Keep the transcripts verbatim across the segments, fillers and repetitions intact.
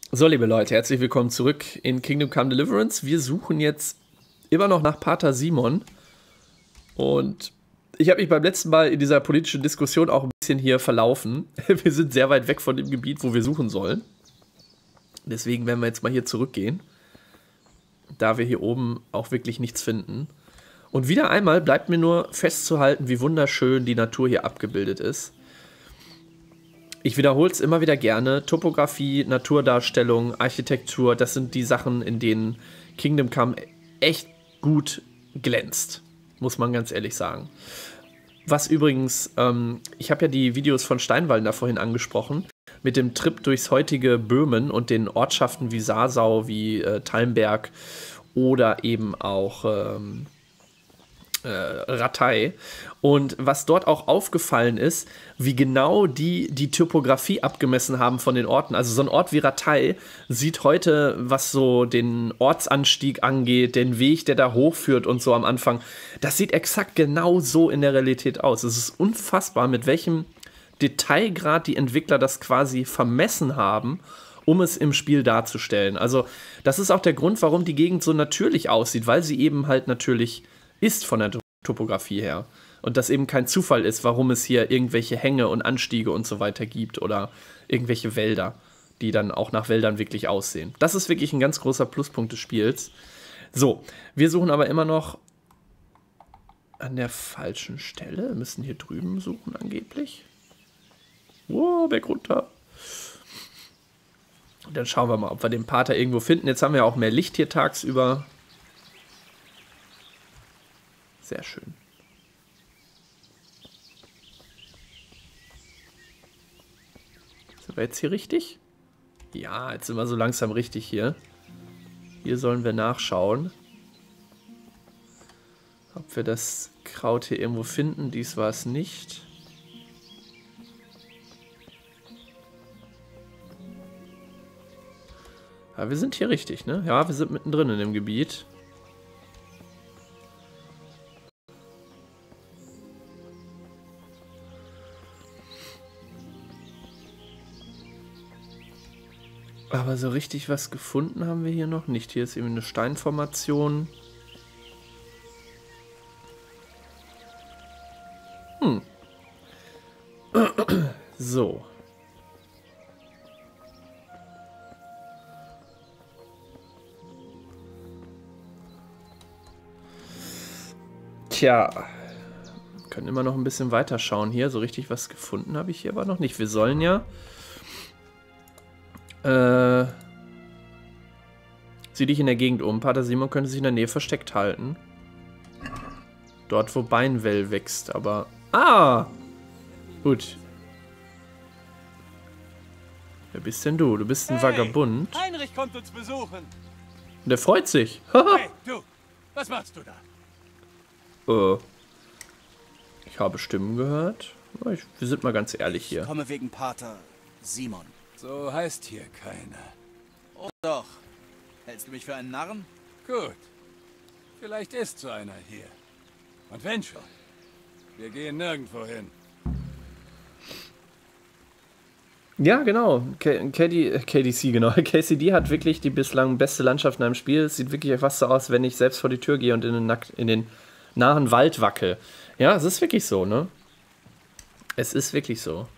So, liebe Leute, herzlich willkommen zurück in Kingdom Come Deliverance. Wir suchen jetzt immer noch nach Pater Simon. Und ich habe mich beim letzten Mal in dieser politischen Diskussion auch ein bisschen hier verlaufen. Wir sind sehr weit weg von dem Gebiet, wo wir suchen sollen. Deswegen werden wir jetzt mal hier zurückgehen, da wir hier oben auch wirklich nichts finden. Und wieder einmal bleibt mir nur festzuhalten, wie wunderschön die Natur hier abgebildet ist. Ich wiederhole es immer wieder gerne. Topografie, Naturdarstellung, Architektur, das sind die Sachen, in denen Kingdom Come echt gut glänzt. Muss man ganz ehrlich sagen. Was übrigens, ähm, ich habe ja die Videos von Steinwalden da vorhin angesprochen, mit dem Trip durchs heutige Böhmen und den Ortschaften wie Sarsau, wie äh, Talmberg oder eben auch ähm, äh, Ratay. Und was dort auch aufgefallen ist, wie genau die die Topografie abgemessen haben von den Orten. Also so ein Ort wie Ratay sieht heute, was so den Ortsanstieg angeht, den Weg, der da hochführt und so am Anfang, das sieht exakt genau so in der Realität aus. Es ist unfassbar, mit welchem Detailgrad die Entwickler das quasi vermessen haben, um es im Spiel darzustellen. Also das ist auch der Grund, warum die Gegend so natürlich aussieht, weil sie eben halt natürlich ist von der Topografie her. Und das eben kein Zufall ist, warum es hier irgendwelche Hänge und Anstiege und so weiter gibt oder irgendwelche Wälder, die dann auch nach Wäldern wirklich aussehen. Das ist wirklich ein ganz großer Pluspunkt des Spiels. So, wir suchen aber immer noch an der falschen Stelle. Wir müssen hier drüben suchen angeblich. Wow, weg runter. Und dann schauen wir mal, ob wir den Pater irgendwo finden. Jetzt haben wir auch mehr Licht hier tagsüber. Sehr schön. Sind wir jetzt hier richtig? Ja, jetzt sind wir so langsam richtig hier. Hier sollen wir nachschauen, ob wir das Kraut hier irgendwo finden. Dies war es nicht. Ja, wir sind hier richtig, ne? Ja, wir sind mittendrin in dem Gebiet. Aber so richtig was gefunden haben wir hier noch nicht. Hier ist eben eine Steinformation. Hm. So. Tja. Wir können immer noch ein bisschen weiter schauen hier. So richtig was gefunden habe ich hier aber noch nicht. Wir sollen ja... Äh, sieh dich in der Gegend um. Pater Simon könnte sich in der Nähe versteckt halten. Dort, wo Beinwell wächst, aber... Ah! Gut. Wer bist denn du? Du bist ein Hey, Vagabund. Heinrich kommt uns besuchen. Und der freut sich. Hey, du! Was machst du da? äh, ich habe Stimmen gehört. Ich, wir sind mal ganz ehrlich hier. Ich komme wegen Pater Simon. So heißt hier keiner. Oh doch. Hältst du mich für einen Narren? Gut. Vielleicht ist so einer hier. Und wenn schon. Wir gehen nirgendwo hin. Ja, genau. K D K D C, genau. K C D hat wirklich die bislang beste Landschaft in einem Spiel. Es sieht wirklich fast so aus, wenn ich selbst vor die Tür gehe und in den, Nack in den nahen Wald wackel. Ja, es ist wirklich so, ne? Es ist wirklich so.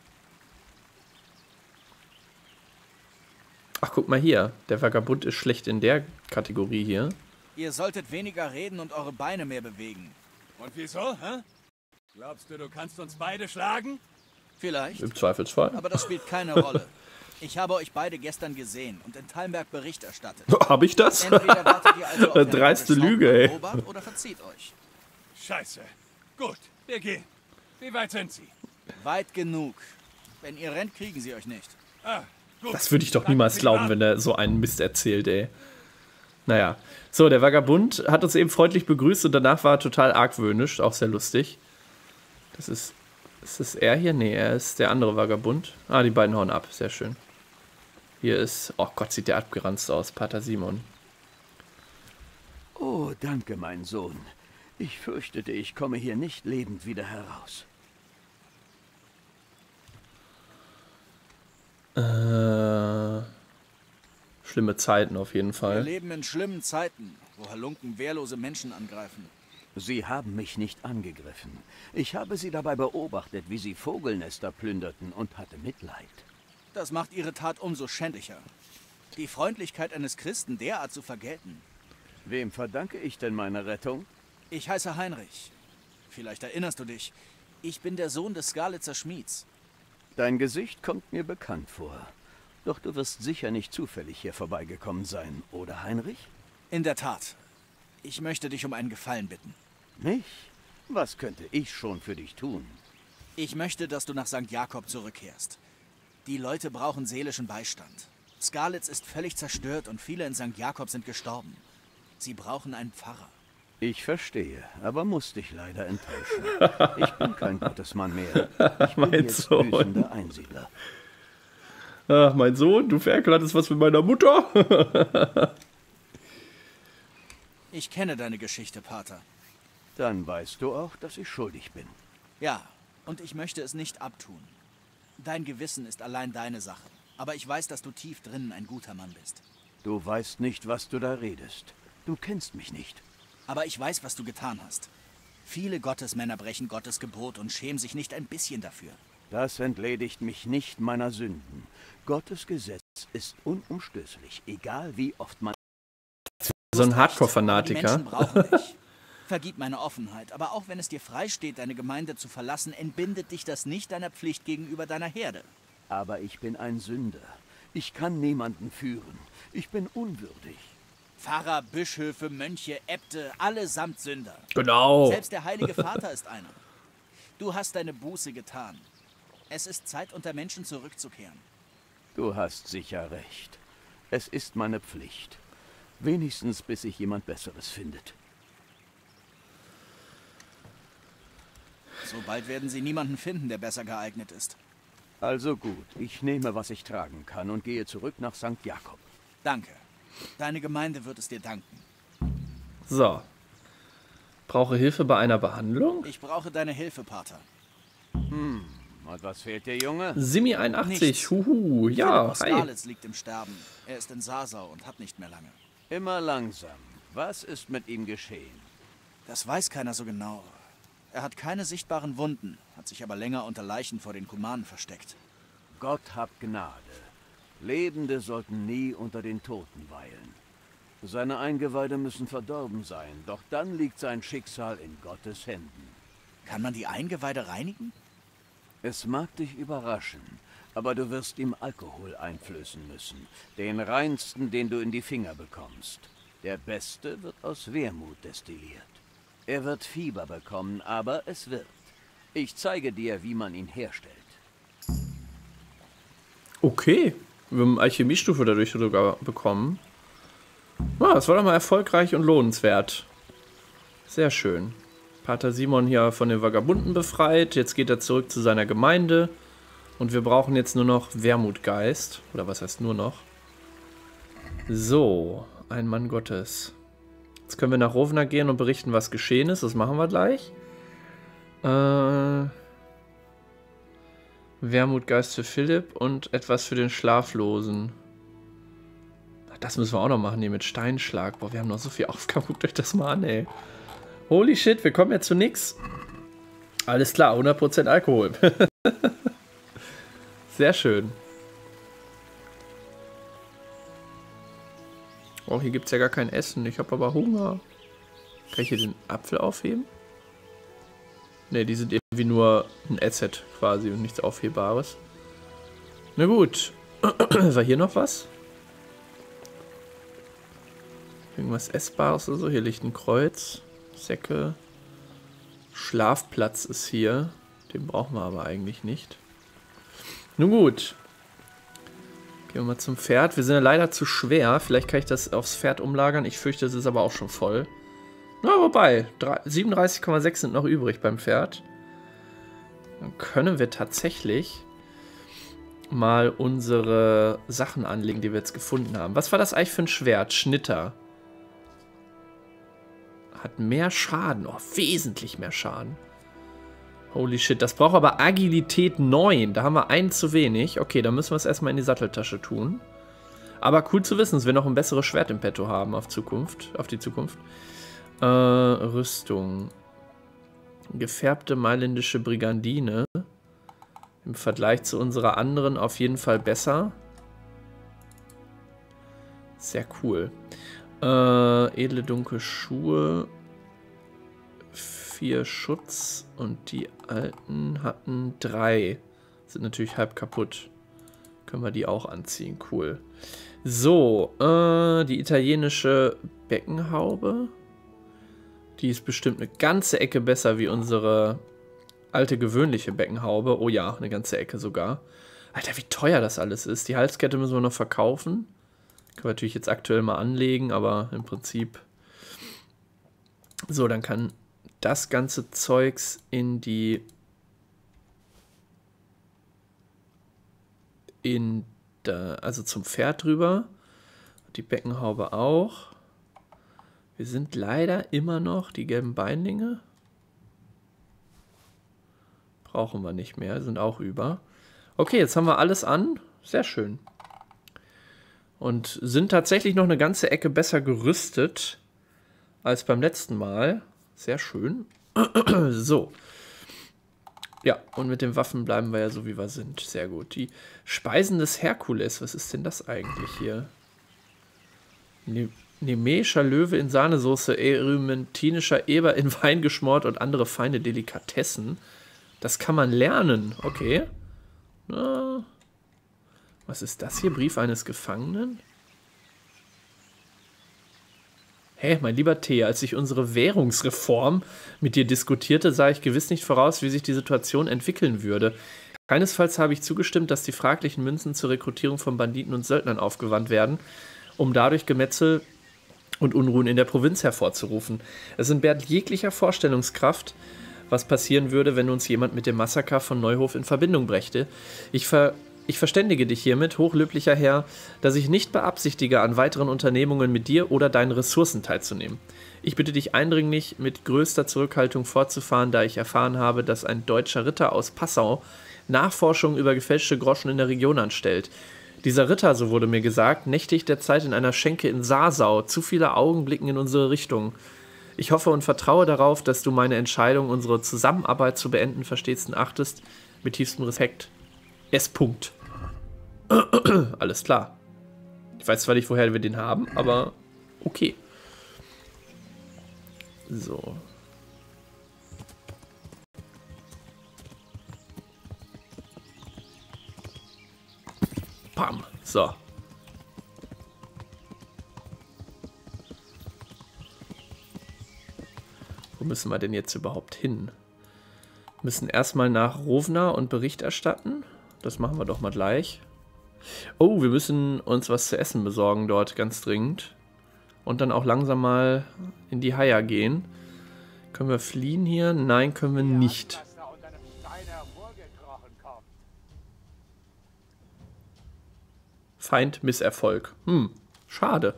Ach, guck mal hier. Der Vagabund ist schlecht in der Kategorie hier. Ihr solltet weniger reden und eure Beine mehr bewegen. Und wieso, hä? Glaubst du, du kannst uns beide schlagen? Vielleicht. Im Zweifelsfall. Aber das spielt keine Rolle. Ich habe euch beide gestern gesehen und in Talmberg Bericht erstattet. Hab ich das? Entweder wartet ihr also auf Herrn Dreiste Gottes Lüge, ey. Hauptmann oder verzieht euch. Scheiße. Gut, wir gehen. Wie weit sind sie? Weit genug. Wenn ihr rennt, kriegen sie euch nicht. Ah, gut. Das würde ich doch niemals glauben, wenn er so einen Mist erzählt, ey. Naja. So, der Vagabund hat uns eben freundlich begrüßt und danach war er total argwöhnisch. Auch sehr lustig. Das ist... Ist das er hier? Nee, er ist der andere Vagabund. Ah, die beiden hauen ab. Sehr schön. Hier ist... Oh Gott, sieht der abgeranzt aus. Pater Simon. Oh, danke, mein Sohn. Ich fürchtete, ich komme hier nicht lebend wieder heraus. Äh... Schlimme Zeiten auf jeden Wir Fall. leben in schlimmen Zeiten, wo Halunken wehrlose Menschen angreifen. Sie haben mich nicht angegriffen. Ich habe sie dabei beobachtet, wie sie Vogelnester plünderten und hatte Mitleid. Das macht ihre Tat umso schändlicher. Die Freundlichkeit eines Christen derart zu vergelten. Wem verdanke ich denn meine Rettung? Ich heiße Heinrich. Vielleicht erinnerst du dich. Ich bin der Sohn des Skalitzer Schmieds. Dein Gesicht kommt mir bekannt vor. Doch du wirst sicher nicht zufällig hier vorbeigekommen sein, oder Heinrich? In der Tat. Ich möchte dich um einen Gefallen bitten. Mich? Was könnte ich schon für dich tun? Ich möchte, dass du nach Sankt Jakob zurückkehrst. Die Leute brauchen seelischen Beistand. Skalitz ist völlig zerstört und viele in Sankt Jakob sind gestorben. Sie brauchen einen Pfarrer. Ich verstehe, aber muss dich leider enttäuschen. Ich bin kein Gottesmann mehr. Ich bin Mein jetzt Sohn. büßender Einsiedler. Ach, mein Sohn, du verkleidest was mit meiner Mutter. Ich kenne deine Geschichte, Pater. Dann weißt du auch, dass ich schuldig bin. Ja, und ich möchte es nicht abtun. Dein Gewissen ist allein deine Sache. Aber ich weiß, dass du tief drinnen ein guter Mann bist. Du weißt nicht, was du da redest. Du kennst mich nicht. Aber ich weiß, was du getan hast. Viele Gottesmänner brechen Gottes Gebot und schämen sich nicht ein bisschen dafür. Das entledigt mich nicht meiner Sünden. Gottes Gesetz ist unumstößlich, egal wie oft man... So ein Die Hardcore-Fanatiker. Menschen brauchen dich. Vergib meine Offenheit, aber auch wenn es dir freisteht, deine Gemeinde zu verlassen, entbindet dich das nicht deiner Pflicht gegenüber deiner Herde. Aber ich bin ein Sünder. Ich kann niemanden führen. Ich bin unwürdig. Pfarrer, Bischöfe, Mönche, Äbte, allesamt Sünder. Genau. Selbst der Heilige Vater ist einer. Du hast deine Buße getan. Es ist Zeit, unter Menschen zurückzukehren. Du hast sicher recht. Es ist meine Pflicht. Wenigstens bis sich jemand Besseres findet. So bald werden sie niemanden finden, der besser geeignet ist. Also gut, ich nehme, was ich tragen kann und gehe zurück nach Sankt Jakob. Danke. Deine Gemeinde wird es dir danken. So. Brauche Hilfe bei einer Behandlung? Ich brauche deine Hilfe, Pater. Und was fehlt dir, Junge? Simi einundachtzig. Nichts. Huhu. Ja, Philipp hi. Skalitz liegt im Sterben. Er ist in Sasau und hat nicht mehr lange. Immer langsam. Was ist mit ihm geschehen? Das weiß keiner so genau. Er hat keine sichtbaren Wunden, hat sich aber länger unter Leichen vor den Kumanen versteckt. Gott hab Gnade. Lebende sollten nie unter den Toten weilen. Seine Eingeweide müssen verdorben sein, doch dann liegt sein Schicksal in Gottes Händen. Kann man die Eingeweide reinigen? Es mag dich überraschen, aber du wirst ihm Alkohol einflößen müssen. Den reinsten, den du in die Finger bekommst. Der beste wird aus Wermut destilliert. Er wird Fieber bekommen, aber es wird. Ich zeige dir, wie man ihn herstellt. Okay. Wir haben Alchemiestufe dadurch sogar bekommen. Ah, das war doch mal erfolgreich und lohnenswert. Sehr schön. Pater Simon hier von den Vagabunden befreit. Jetzt geht er zurück zu seiner Gemeinde. Und wir brauchen jetzt nur noch Wermutgeist. Oder was heißt nur noch? So, ein Mann Gottes. Jetzt können wir nach Rovna gehen und berichten, was geschehen ist. Das machen wir gleich. Äh... Wermutgeist für Philipp und etwas für den Schlaflosen. Das müssen wir auch noch machen, hier mit Steinschlag. Boah, wir haben noch so viel Aufgaben. Guckt euch das mal an, ey. Holy shit, wir kommen ja zu nix. Alles klar, hundert Prozent Alkohol. Sehr schön. Oh, hier gibt es ja gar kein Essen. Ich habe aber Hunger. Kann ich hier den Apfel aufheben? Ne, die sind irgendwie nur ein Asset quasi und nichts Aufhebbares. Na gut. War hier noch was? Irgendwas Essbares oder so? Hier liegt ein Kreuz. Säcke. Schlafplatz ist hier. Den brauchen wir aber eigentlich nicht. Nun gut. Gehen wir mal zum Pferd. Wir sind ja leider zu schwer. Vielleicht kann ich das aufs Pferd umlagern. Ich fürchte, es ist aber auch schon voll. Na, wobei. siebenunddreißig Komma sechs sind noch übrig beim Pferd. Dann können wir tatsächlich mal unsere Sachen anlegen, die wir jetzt gefunden haben. Was war das eigentlich für ein Schwert? Schnitter. Hat mehr Schaden. Oh, wesentlich mehr Schaden. Holy shit. Das braucht aber Agilität neun. Da haben wir einen zu wenig. Okay, dann müssen wir es erstmal in die Satteltasche tun. Aber cool zu wissen, dass wir noch ein besseres Schwert im Petto haben auf Zukunft, auf die Zukunft. Äh, Rüstung. Gefärbte mailändische Brigandine. Im Vergleich zu unserer anderen auf jeden Fall besser. Sehr cool. Äh, edle dunkle Schuhe. Vier Schutz. Und die alten hatten drei. Sind natürlich halb kaputt. Können wir die auch anziehen. Cool. So, äh, die italienische Beckenhaube. Die ist bestimmt eine ganze Ecke besser wie unsere alte gewöhnliche Beckenhaube. Oh ja, eine ganze Ecke sogar. Alter, wie teuer das alles ist. Die Halskette müssen wir noch verkaufen. Können wir natürlich jetzt aktuell mal anlegen, aber im Prinzip... So, dann kann das ganze Zeugs in die... in da, also zum Pferd drüber. Die Beckenhaube auch. Wir sind leider immer noch die gelben Beinlinge. Brauchen wir nicht mehr, sind auch über. Okay, jetzt haben wir alles an. Sehr schön. Und sind tatsächlich noch eine ganze Ecke besser gerüstet als beim letzten Mal. Sehr schön. So. Ja, und mit den Waffen bleiben wir ja so, wie wir sind. Sehr gut. Die Speisen des Herkules. Was ist denn das eigentlich hier? Ne Nemeischer Löwe in Sahnesoße, erymentinischer Eber in Wein geschmort und andere feine Delikatessen. Das kann man lernen. Okay. Na, was ist das hier? Brief eines Gefangenen? Hä, mein lieber T, als ich unsere Währungsreform mit dir diskutierte, sah ich gewiss nicht voraus, wie sich die Situation entwickeln würde. Keinesfalls habe ich zugestimmt, dass die fraglichen Münzen zur Rekrutierung von Banditen und Söldnern aufgewandt werden, um dadurch Gemetzel und Unruhen in der Provinz hervorzurufen. Es entbehrt jeglicher Vorstellungskraft, was passieren würde, wenn uns jemand mit dem Massaker von Neuhof in Verbindung brächte. Ich ver... Ich verständige dich hiermit, hochlöblicher Herr, dass ich nicht beabsichtige, an weiteren Unternehmungen mit dir oder deinen Ressourcen teilzunehmen. Ich bitte dich eindringlich, mit größter Zurückhaltung fortzufahren, da ich erfahren habe, dass ein deutscher Ritter aus Passau Nachforschungen über gefälschte Groschen in der Region anstellt. Dieser Ritter, so wurde mir gesagt, nächtigt derzeit in einer Schenke in Sarsau. Zu viele Augen blicken in unsere Richtung. Ich hoffe und vertraue darauf, dass du meine Entscheidung, unsere Zusammenarbeit zu beenden, verstehst und achtest. Mit tiefstem Respekt. S. -Punkt. Alles klar. Ich weiß zwar nicht, woher wir den haben, aber okay. So. Pam. So. Wo müssen wir denn jetzt überhaupt hin? Wir müssen erstmal nach Rovna und Bericht erstatten. Das machen wir doch mal gleich. Oh, wir müssen uns was zu essen besorgen dort, ganz dringend. Und dann auch langsam mal in die Haia gehen. Können wir fliehen hier? Nein, können wir nicht. Feind Misserfolg. Hm, schade.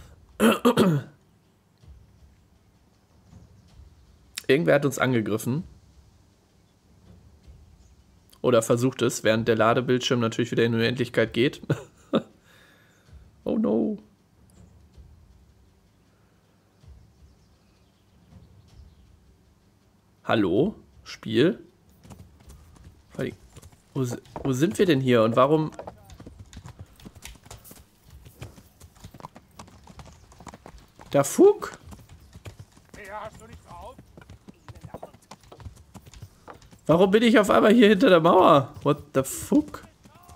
Irgendwer hat uns angegriffen. Oder versucht es, während der Ladebildschirm natürlich wieder in die Unendlichkeit geht. Oh no. Hallo? Spiel? Wo, wo sind wir denn hier und warum... Da Fug? Warum bin ich auf einmal hier hinter der Mauer? What the fuck?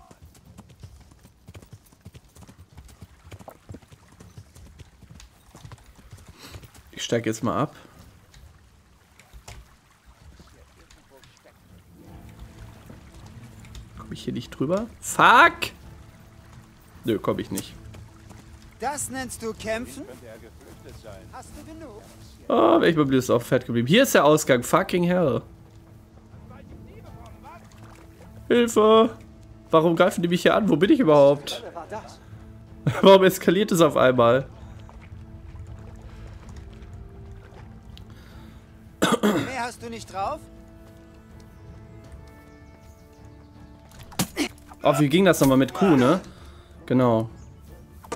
Ich steige jetzt mal ab. Komme ich hier nicht drüber? Fuck! Nö, komme ich nicht. Das nennst du kämpfen? Hast du genug? Oh, welch Mobil ist auch fett geblieben. Hier ist der Ausgang. Fucking hell. Hilfe! Warum greifen die mich hier an? Wo bin ich überhaupt? Warum eskaliert es auf einmal? Mehr hast du nicht drauf? Oh, wie ging das nochmal mit Q, ne? Genau.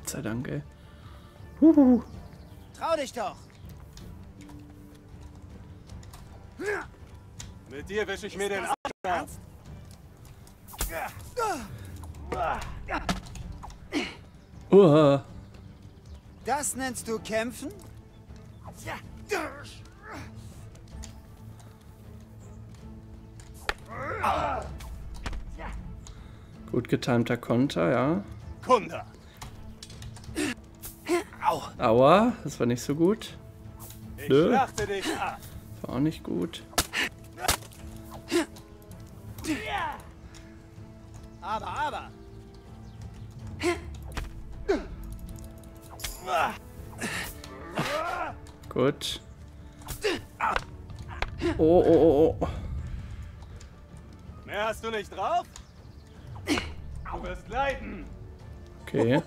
Gott sei Dank, ey. Huhu. Trau dich doch. Mit dir wische ich mir den Arsch ab. Uah. Das nennst du kämpfen? Gut getimter Konter, ja. Kunda. Aua, das war nicht so gut. Ich Nö. schlachte dich ab. War auch nicht gut. Aber, aber. Gut. Oh, oh, oh, oh. Mehr hast du nicht drauf? Du wirst leiden. Okay.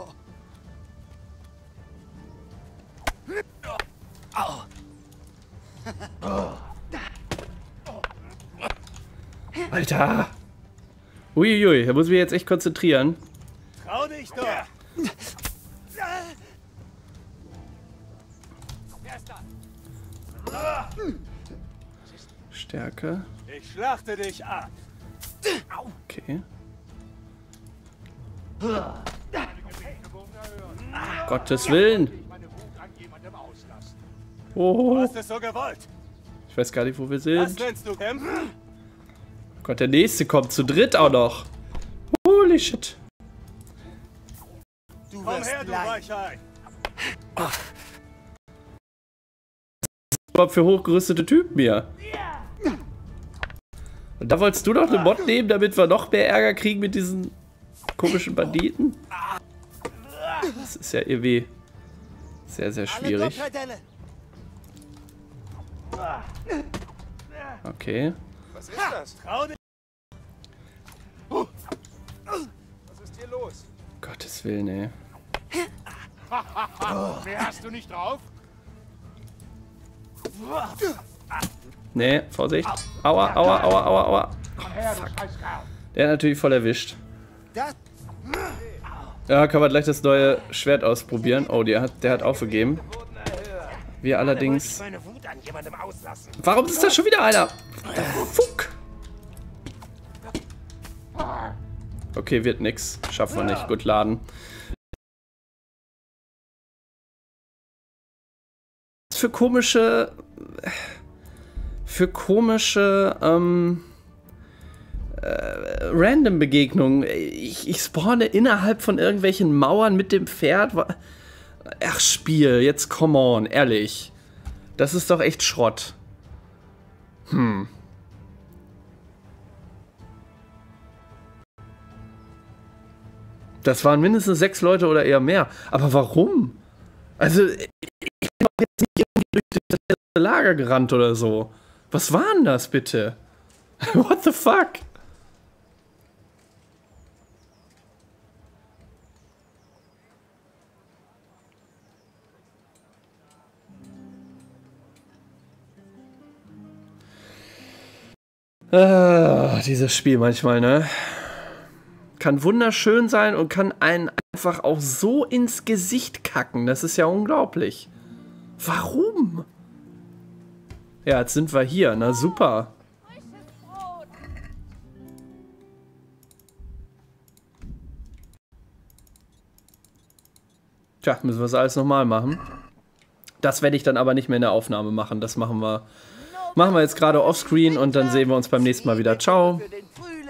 Alter! Uiuiui, da muss ich mich jetzt echt konzentrieren. Trau dich doch. Stärke. Ich schlachte dich ab. Okay. Gottes Willen! Du Oh, hast es so gewollt. ich weiß gar nicht, wo wir Das sind. nennst du kämpfen? Gott, der nächste kommt zu dritt auch noch. Holy shit. Du Komm wirst her, du leiden. Weichei. Was für hochgerüstete Typen hier. Und da wolltest du doch eine Mod nehmen, damit wir noch mehr Ärger kriegen mit diesen komischen Banditen? Das ist ja irgendwie sehr, sehr Alle schwierig. Doppeltelle. Okay. Was ist das? Trau dich. Was ist hier los? Gottes Willen, ey. Mehr hast du nicht drauf? Nee, Vorsicht. Aua, aua, aua, aua, aua. Fuck. Der hat natürlich voll erwischt. Das Ja, kann man gleich das neue Schwert ausprobieren. Oh, der hat, der hat aufgegeben. Wir allerdings... Warum ist da schon wieder einer? Fuck. Okay, wird nix. Schaffen wir nicht. Gut, laden. Was für komische... Für komische... Ähm... Äh, Random-Begegnungen. Ich, ich spawne innerhalb von irgendwelchen Mauern mit dem Pferd. Ach, Spiel, jetzt come on, ehrlich. Das ist doch echt Schrott. Hm. Das waren mindestens sechs Leute oder eher mehr. Aber warum? Also, ich bin doch jetzt nicht irgendwie durch das Lager gerannt oder so. Was war denn das bitte? What the fuck? Ah, dieses Spiel manchmal, ne? Kann wunderschön sein und kann einen einfach auch so ins Gesicht kacken. Das ist ja unglaublich. Warum? Ja, jetzt sind wir hier. Na super. Tja, müssen wir das alles nochmal machen. Das werde ich dann aber nicht mehr in der Aufnahme machen. Das machen wir, machen wir jetzt gerade offscreen und dann sehen wir uns beim nächsten Mal wieder. Ciao. für den Frühling.